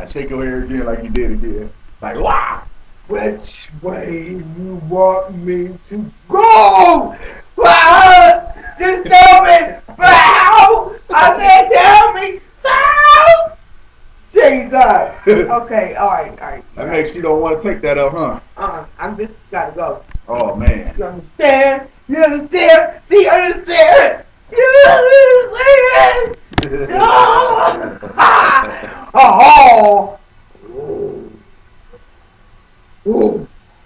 Now shake your hair again like you did again. Like, wow! Which way you want me to go? Wow! Just tell me! Wow! I can't tell me! Wow! Jesus! Okay, alright. That makes you don't want to take that up, huh? I just gotta go. Oh, man. You understand? You understand? Do you understand? You understand? No! Oh! Ooh.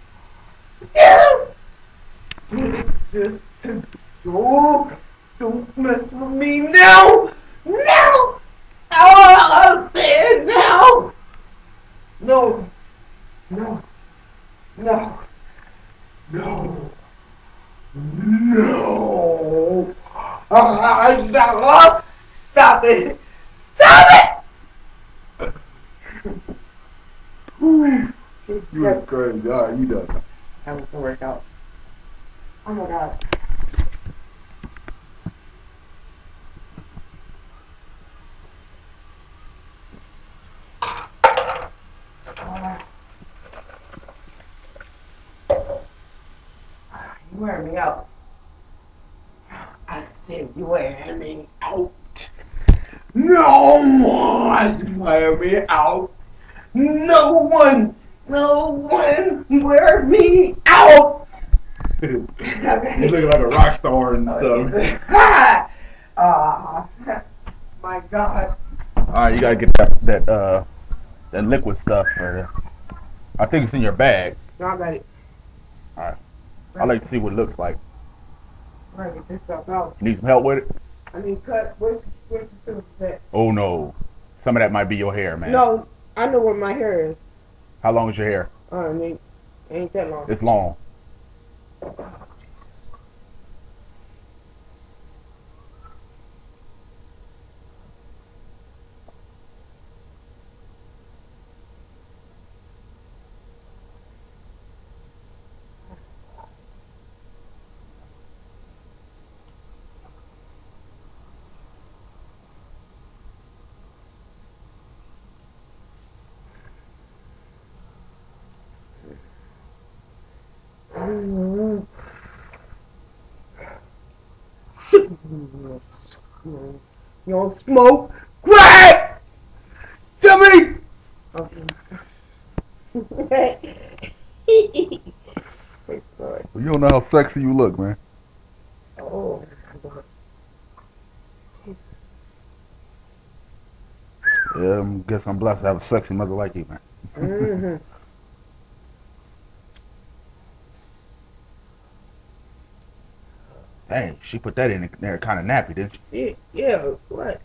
Just don't mess with me now! Now! I'll say it now! No! No! No! No! No! Stop it! Stop it! You are crazy. All right, you done. That was the workout. Oh my god. You wear me out. I said you wear me out. No one wear me out. No one wear me out. You looking like a rock star and stuff. My God. All right, you gotta get that liquid stuff. I think it's in your bag. No, I got it. All right. I'd like to see what it looks like. I gotta get this stuff out. You need some help with it? I need cut. Where's the scissors at? Oh no, some of that might be your hair, man. No, I know where my hair is. How long is your hair? Ain't that long. It's long. You don't smoke crack. Jimmy. Well, you don't know how sexy you look, man. Oh. Yeah, I guess I'm blessed to have a sexy mother like you, man. Mm-hmm. Dang, she put that in there kind of nappy, didn't she? Yeah, what?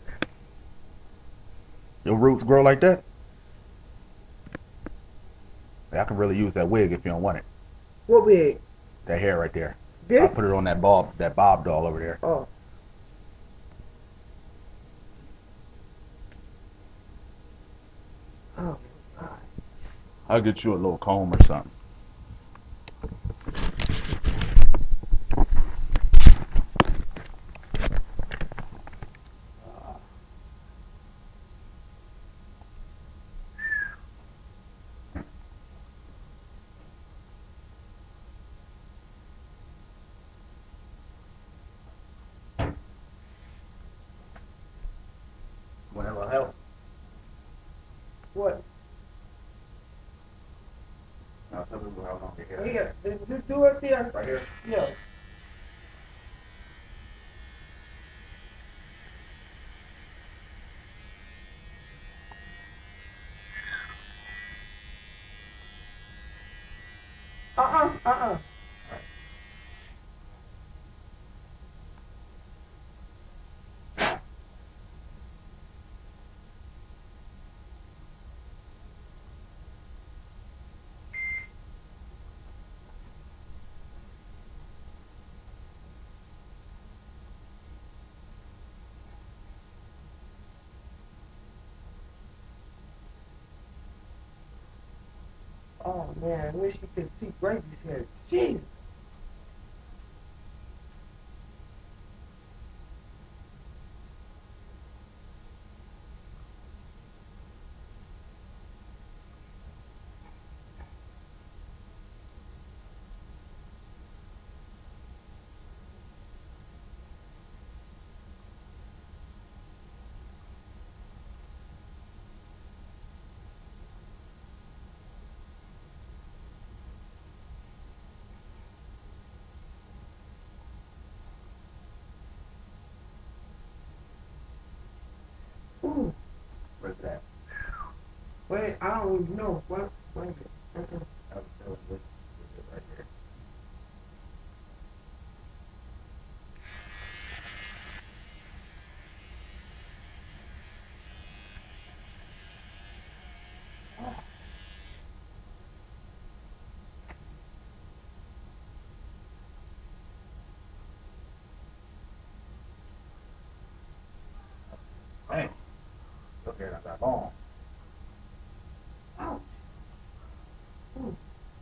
Your roots grow like that? Yeah, I can really use that wig if you don't want it. What wig? That hair right there. This? I put it on that bob doll over there. Oh. Oh, God. I'll get you a little comb or something. Want a little help? What? No, tell me how long your hair. Yeah, just do it there. Right here. Yeah. Uh-uh. Oh, man, I wish you could see Gravy's hair. Jeez. is that? Wait, I don't even know. What is it? Right here. Hey, your hair not that long. Ouch. Ooh.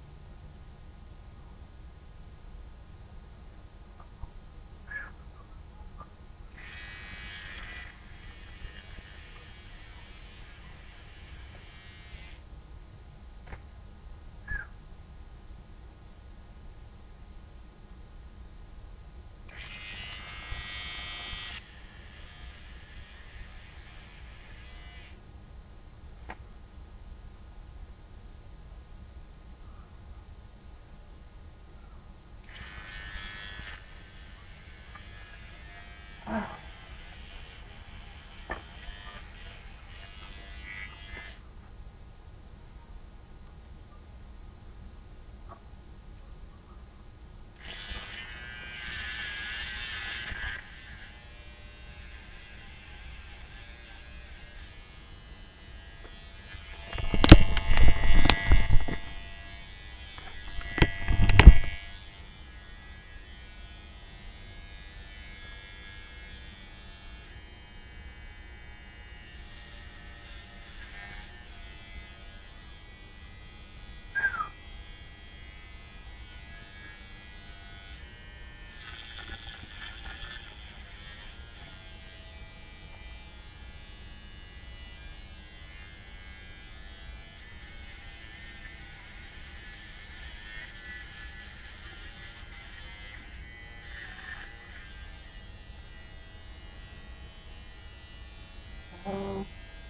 Oh.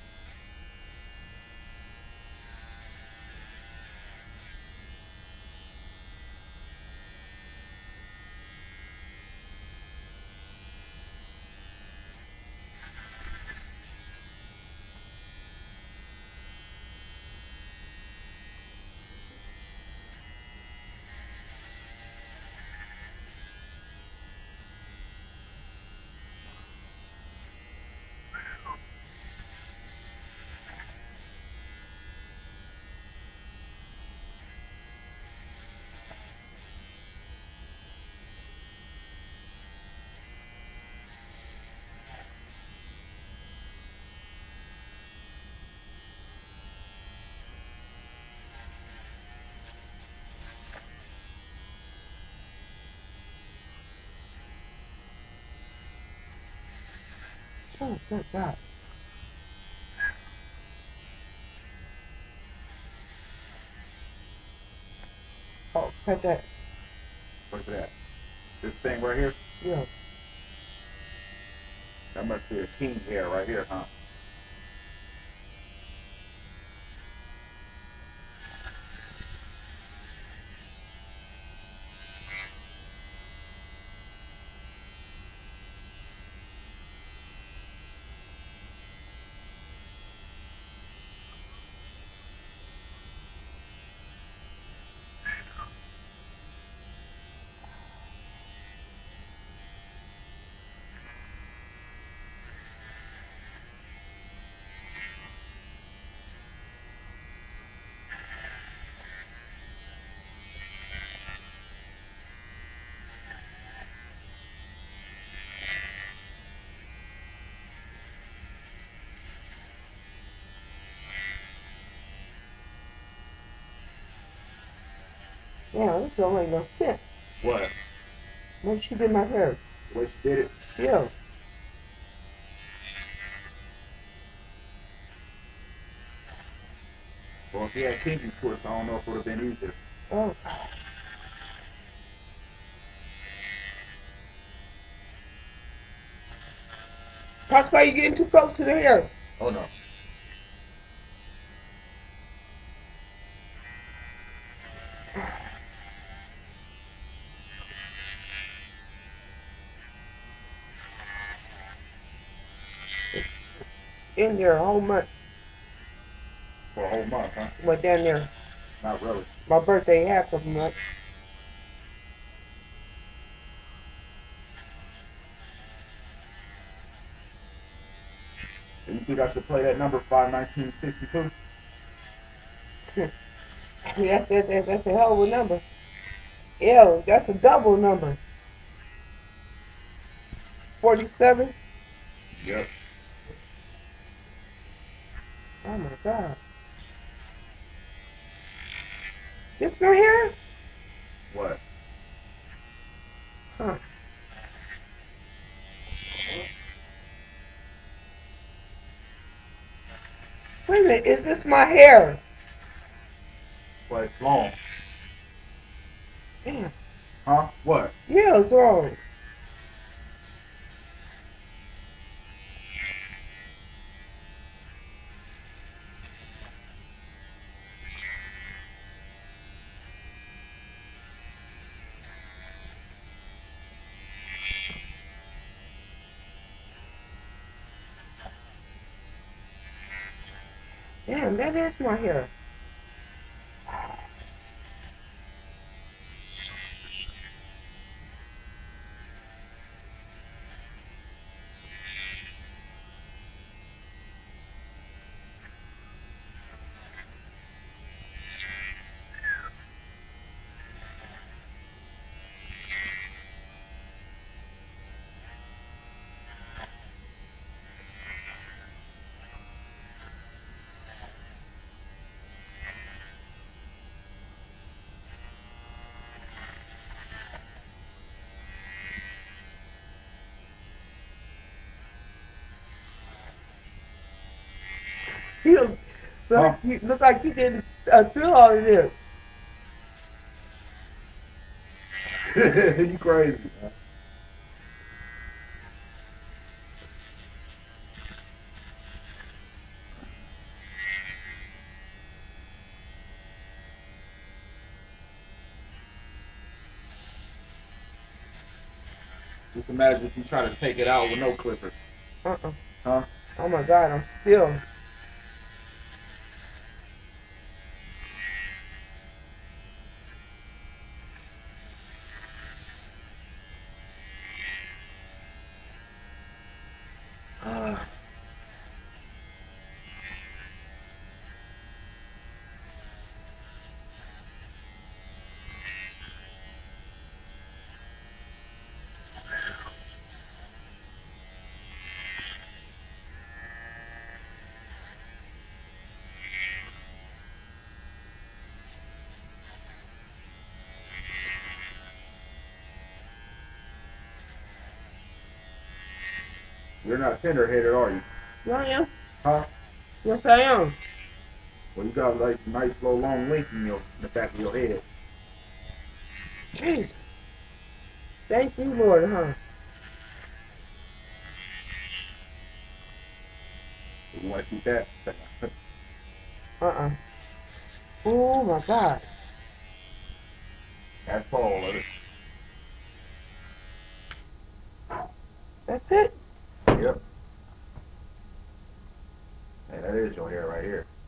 Oh, good God. Oh, cut that. What's that? This thing right here? Yeah. That must be a king hair right here, huh? Yeah, this don't make no sense. What? When she did my hair. The way she did it? Yeah. Well, if he had kinky twist, I don't know if it would have been easier. Oh. Possibly you getting too close to the hair. Oh no. It's in there a whole month. for a whole month, huh? Well, down there. Not really. My birthday half of a month. Do you think I should play that number 51962? That's a hell of a number. Yeah, that's a double number. 47. Yep. Oh my God. This right here? What? Huh. Wait a minute, is this my hair? Well, it's long. Damn. Huh? What? Yeah, it's wrong. Damn, that is my hair. You Huh? look like you didn't do all of this. You crazy, man. Just imagine if you try to take it out with no clippers. Uh-uh. Huh? Oh my God, I'm still. You're not tender-headed, are you? Yes, I am. Huh? Yes, I am. Well, you got like a nice little long length in the back of your head. Jeez. Thank you, Lord, huh? You want to keep that? Uh-uh. Oh my God. That's all of it. That's it? Yep. Hey, that is your hair right here.